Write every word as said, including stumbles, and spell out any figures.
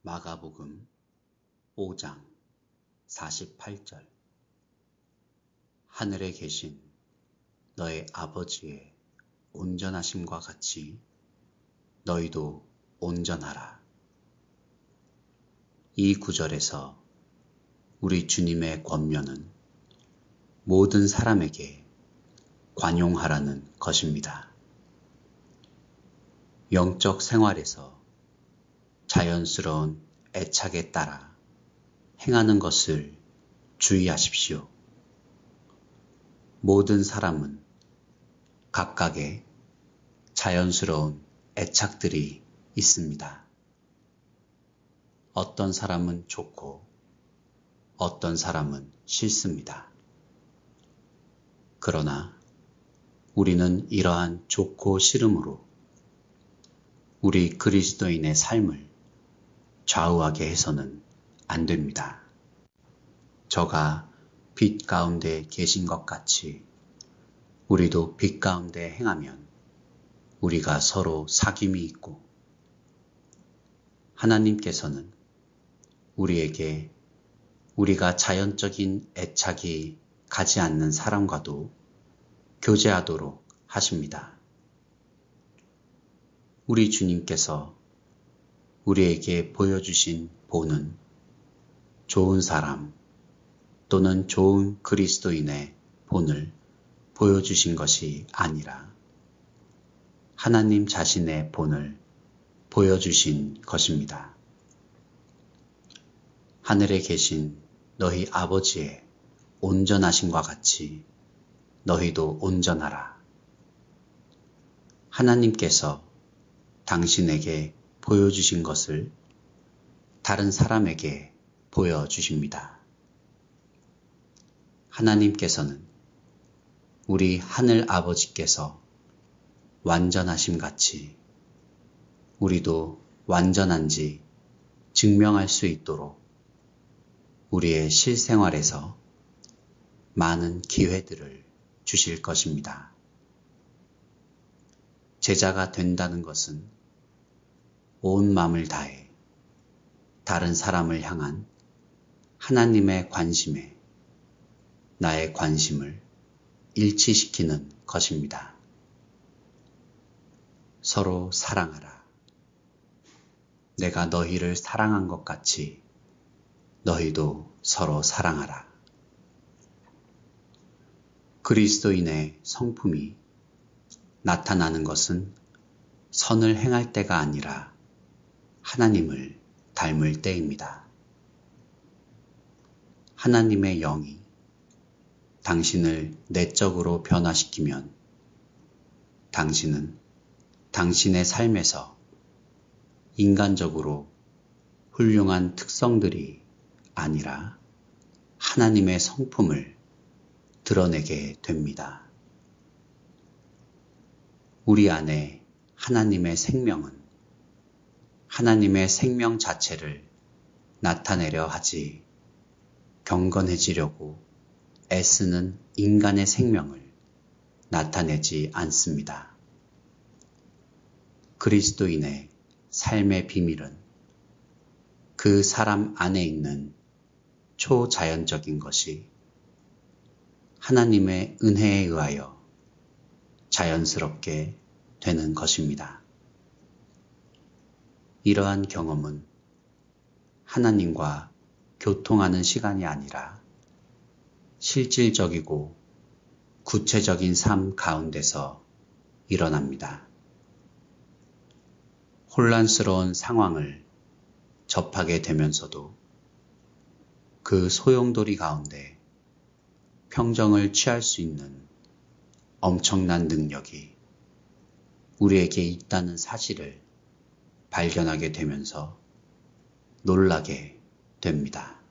마가복음 오 장 사십팔 절. 하늘에 계신 너의 아버지의 온전하심과 같이 너희도 온전하라. 이 구절에서 우리 주님의 권면은 모든 사람에게 관용하라는 것입니다. 영적 생활에서 자연스러운 애착에 따라 행하는 것을 주의하십시오. 모든 사람은 각각의 자연스러운 애착들이 있습니다. 어떤 사람은 좋고 어떤 사람은 싫습니다. 그러나 우리는 이러한 좋고 싫음으로 우리 그리스도인의 삶을 좌우하게 해서는 안 됩니다. 저가 빛 가운데 계신 것 같이 우리도 빛 가운데 행하면 우리가 서로 사귐이 있고 하나님께서는 우리에게 우리가 자연적인 애착이 가지 않는 사람과도 교제하도록 하십니다. 우리 주님께서 우리에게 보여주신 본은 좋은 사람 또는 좋은 그리스도인의 본을 보여주신 것이 아니라 하나님 자신의 본을 보여주신 것입니다. 하늘에 계신 너희 아버지의 온전하심과 같이 너희도 온전하라. 하나님께서 당신에게 보여주신 것을 다른 사람에게 보여주십니다. 하나님께서는 우리 하늘 아버지께서 완전하심 같이 우리도 완전한지 증명할 수 있도록 우리의 실생활에서 많은 기회들을 주실 것입니다. 제자가 된다는 것은 온 마음을 다해 다른 사람을 향한 하나님의 관심에 나의 관심을 일치시키는 것입니다. 서로 사랑하라. 내가 너희를 사랑한 것 같이 너희도 서로 사랑하라. 그리스도인의 성품이 나타나는 것은 선을 행할 때가 아니라 하나님을 닮을 때입니다. 하나님의 영이 당신을 내적으로 변화시키면 당신은 당신의 삶에서 인간적으로 훌륭한 특성들이 아니라 하나님의 성품을 드러내게 됩니다. 우리 안에 하나님의 생명은 하나님의 생명 자체를 나타내려 하지 경건해지려고 애쓰는 인간의 생명을 나타내지 않습니다. 그리스도인의 삶의 비밀은 그 사람 안에 있는 초자연적인 것이 하나님의 은혜에 의하여 자연스럽게 되는 것입니다. 이러한 경험은 하나님과 교통하는 시간이 아니라 실질적이고 구체적인 삶 가운데서 일어납니다. 혼란스러운 상황을 접하게 되면서도 그 소용돌이 가운데 평정을 취할 수 있는 엄청난 능력이 우리에게 있다는 사실을 발견하게 되면서 놀라게 됩니다.